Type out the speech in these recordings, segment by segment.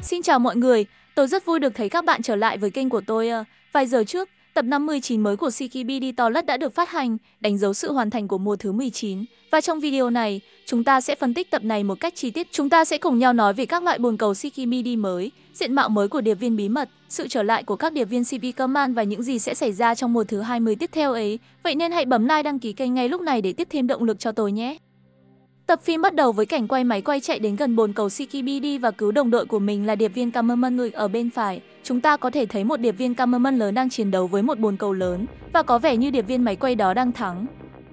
Xin chào mọi người, tôi rất vui được thấy các bạn trở lại với kênh của tôi. Vài giờ trước, tập 59 mới của CKBD Toilet đã được phát hành, đánh dấu sự hoàn thành của mùa thứ 19. Và trong video này, chúng ta sẽ phân tích tập này một cách chi tiết. Chúng ta sẽ cùng nhau nói về các loại bồn cầu CKBD mới, diện mạo mới của điệp viên bí mật, sự trở lại của các điệp viên CP Command và những gì sẽ xảy ra trong mùa thứ 20 tiếp theo ấy. Vậy nên hãy bấm like đăng ký kênh ngay lúc này để tiếp thêm động lực cho tôi nhé. Tập phim bắt đầu với cảnh quay máy quay chạy đến gần bồn cầu CKBD và cứu đồng đội của mình là điệp viên Cameraman người ở bên phải. Chúng ta có thể thấy một điệp viên Cameraman lớn đang chiến đấu với một bồn cầu lớn và có vẻ như điệp viên máy quay đó đang thắng.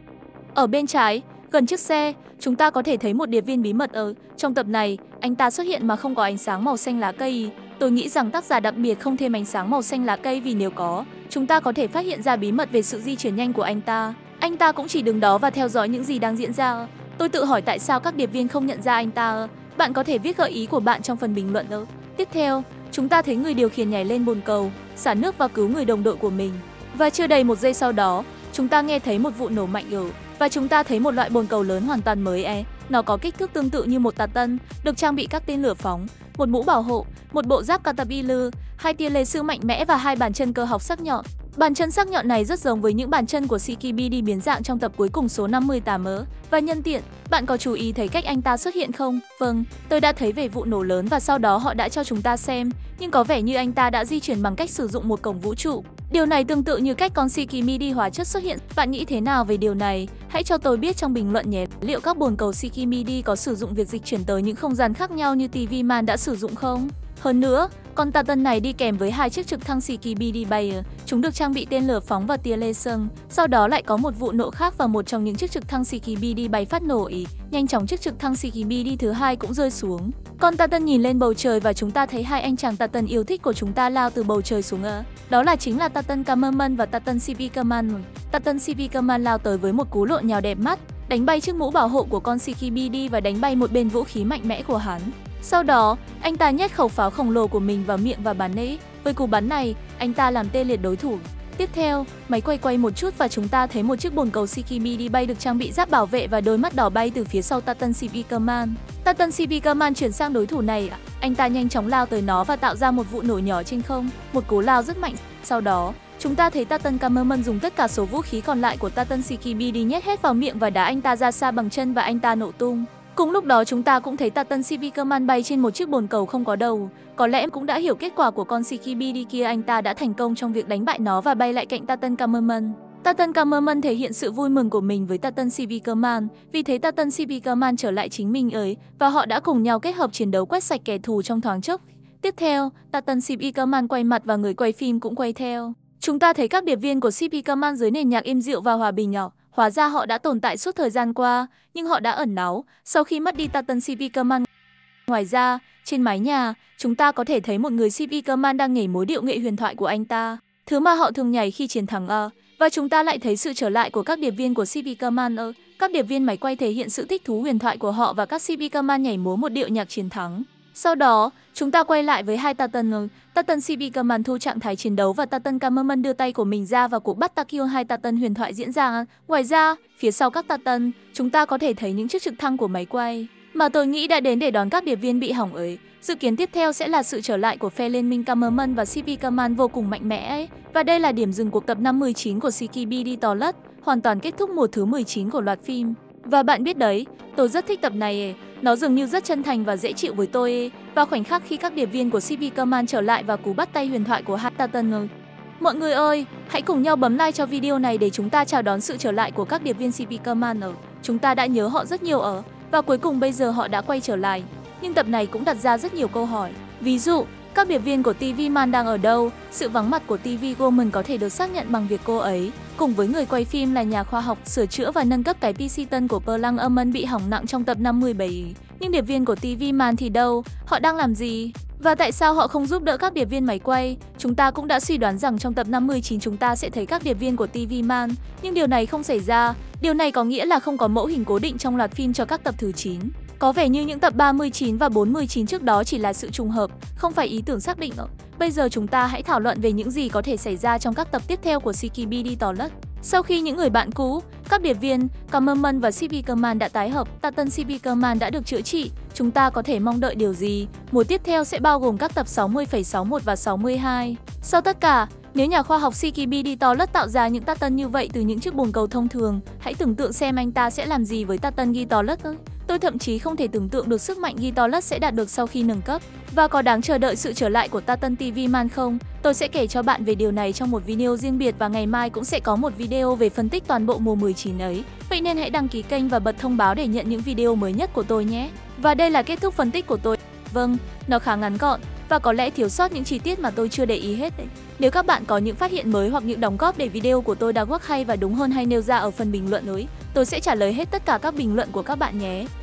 Ở bên trái, gần chiếc xe, chúng ta có thể thấy một điệp viên bí mật trong tập này, anh ta xuất hiện mà không có ánh sáng màu xanh lá cây. Tôi nghĩ rằng tác giả đặc biệt không thêm ánh sáng màu xanh lá cây vì nếu có, chúng ta có thể phát hiện ra bí mật về sự di chuyển nhanh của anh ta. Anh ta cũng chỉ đứng đó và theo dõi những gì đang diễn ra. Tôi tự hỏi tại sao các điệp viên không nhận ra anh ta. Bạn có thể viết gợi ý của bạn trong phần bình luận. Tiếp theo, chúng ta thấy người điều khiển nhảy lên bồn cầu, xả nước và cứu người đồng đội của mình. Và chưa đầy một giây sau đó, chúng ta nghe thấy một vụ nổ mạnh và chúng ta thấy một loại bồn cầu lớn hoàn toàn mới. Nó có kích thước tương tự như một Titan, được trang bị các tên lửa phóng, một mũ bảo hộ, một bộ giáp Caterpillar, 2 tia laser mạnh mẽ và 2 bàn chân cơ học sắc nhọn. Bàn chân sắc nhọn này rất giống với những bàn chân của CKBD biến dạng trong tập cuối cùng số 58 Và nhân tiện, bạn có chú ý thấy cách anh ta xuất hiện không? Vâng, tôi đã thấy về vụ nổ lớn và sau đó họ đã cho chúng ta xem, nhưng có vẻ như anh ta đã di chuyển bằng cách sử dụng một cổng vũ trụ. Điều này tương tự như cách con CKBD hóa chất xuất hiện. Bạn nghĩ thế nào về điều này? Hãy cho tôi biết trong bình luận nhé. Liệu các bồn cầu CKBD có sử dụng việc dịch chuyển tới những không gian khác nhau như TV Man đã sử dụng không? Hơn nữa, con Titan này đi kèm với 2 chiếc trực thăng CKBD bay. Chúng được trang bị tên lửa phóng và tia laser. Sau đó lại có một vụ nổ khác và một trong những chiếc trực thăng CKBD bay phát nổ. Nhanh chóng chiếc trực thăng CKBD thứ hai cũng rơi xuống. Con Titan nhìn lên bầu trời và chúng ta thấy hai anh chàng Titan yêu thích của chúng ta lao từ bầu trời xuống. Đó là chính là Titan Cameraman và Titan CP Command. Titan CP Command lao tới với một cú lộn nhào đẹp mắt, đánh bay chiếc mũ bảo hộ của con CKBD và đánh bay một bên vũ khí mạnh mẽ của hắn. Sau đó, anh ta nhét khẩu pháo khổng lồ của mình vào miệng và bắn. Với cú bắn này, anh ta làm tê liệt đối thủ. Tiếp theo, máy quay một chút và chúng ta thấy một chiếc bồn cầu CKBD bay được trang bị giáp bảo vệ và đôi mắt đỏ bay từ phía sau Titan CP Command. Titan CP Command chuyển sang đối thủ này, anh ta nhanh chóng lao tới nó và tạo ra một vụ nổ nhỏ trên không, một cú lao rất mạnh. Sau đó, chúng ta thấy Titan Cameraman dùng tất cả số vũ khí còn lại của Titan CKBD nhét hết vào miệng và đá anh ta ra xa bằng chân và anh ta nổ tung. Cùng lúc đó chúng ta cũng thấy Titan CP Command bay trên một chiếc bồn cầu không có đầu. Có lẽ cũng đã hiểu kết quả của con CKBD kia, anh ta đã thành công trong việc đánh bại nó và bay lại cạnh Titan Cameraman. Titan Cameraman thể hiện sự vui mừng của mình với Titan CP Command, vì thế Titan CP Command trở lại chính mình và họ đã cùng nhau kết hợp chiến đấu quét sạch kẻ thù trong thoáng chốc. Tiếp theo, Titan CP Command quay mặt và người quay phim cũng quay theo. Chúng ta thấy các điệp viên của CP Command dưới nền nhạc êm dịu và hòa bình nhỏ. Hóa ra họ đã tồn tại suốt thời gian qua, nhưng họ đã ẩn náu sau khi mất đi Titan CP Command. Ngoài ra, trên mái nhà, chúng ta có thể thấy một người CP Command đang nhảy múa điệu nghệ huyền thoại của anh ta, thứ mà họ thường nhảy khi chiến thắng. Và chúng ta lại thấy sự trở lại của các điệp viên của CP Command. Các điệp viên máy quay thể hiện sự thích thú huyền thoại của họ và các CP Command nhảy múa một điệu nhạc chiến thắng. Sau đó, chúng ta quay lại với hai Titan. Titan CP Command thu trạng thái chiến đấu và Titan Cameraman đưa tay của mình ra và cuộc bắt kill hai Titan huyền thoại diễn ra. Ngoài ra, phía sau các Titan, chúng ta có thể thấy những chiếc trực thăng của máy quay mà tôi nghĩ đã đến để đón các điệp viên bị hỏng. Dự kiến tiếp theo sẽ là sự trở lại của phe liên minh Cameraman và CP Command vô cùng mạnh mẽ. Và đây là điểm dừng cuộc tập 59 của CKBD Toilet, hoàn toàn kết thúc mùa thứ 19 của loạt phim. Và bạn biết đấy, tôi rất thích tập này. Nó dường như rất chân thành và dễ chịu với tôi. Và khoảnh khắc khi các điệp viên của CP Command trở lại và cú bắt tay huyền thoại của hai Titan. Mọi người ơi, hãy cùng nhau bấm like cho video này để chúng ta chào đón sự trở lại của các điệp viên CP Command. Chúng ta đã nhớ họ rất nhiều và cuối cùng bây giờ họ đã quay trở lại. Nhưng tập này cũng đặt ra rất nhiều câu hỏi. Ví dụ, các điệp viên của TV Man đang ở đâu? Sự vắng mặt của TV Woman có thể được xác nhận bằng việc cô ấy, cùng với người quay phim là nhà khoa học, sửa chữa và nâng cấp cái PC tân của Perlang Amon bị hỏng nặng trong tập 57. Nhưng điệp viên của TV Man thì đâu? Họ đang làm gì? Và tại sao họ không giúp đỡ các điệp viên máy quay? Chúng ta cũng đã suy đoán rằng trong tập 59 chúng ta sẽ thấy các điệp viên của TV Man, nhưng điều này không xảy ra. Điều này có nghĩa là không có mẫu hình cố định trong loạt phim cho các tập thứ 9. Có vẻ như những tập 39 và 49 trước đó chỉ là sự trùng hợp, không phải ý tưởng xác định. Bây giờ chúng ta hãy thảo luận về những gì có thể xảy ra trong các tập tiếp theo của CKBD Toilet. Sau khi những người bạn cũ, các điệp viên, Cammerman và Speakerman đã tái hợp, Titan Speakerman đã được chữa trị, chúng ta có thể mong đợi điều gì? Mùa tiếp theo sẽ bao gồm các tập 60,61 và 62. Sau tất cả, nếu nhà khoa học CKB Toilet tạo ra những Titan như vậy từ những chiếc bồn cầu thông thường, hãy tưởng tượng xem anh ta sẽ làm gì với Titan Toilet. Tôi thậm chí không thể tưởng tượng được sức mạnh Toilet sẽ đạt được sau khi nâng cấp. Và có đáng chờ đợi sự trở lại của Titan TV Man không? Tôi sẽ kể cho bạn về điều này trong một video riêng biệt và ngày mai cũng sẽ có một video về phân tích toàn bộ mùa 19 ấy. Vậy nên hãy đăng ký kênh và bật thông báo để nhận những video mới nhất của tôi nhé. Và đây là kết thúc phân tích của tôi. Vâng, nó khá ngắn gọn và có lẽ thiếu sót những chi tiết mà tôi chưa để ý hết đấy. Nếu các bạn có những phát hiện mới hoặc những đóng góp để video của tôi đã work hay và đúng hơn hay nêu ra ở phần bình luận ấy, tôi sẽ trả lời hết tất cả các bình luận của các bạn nhé.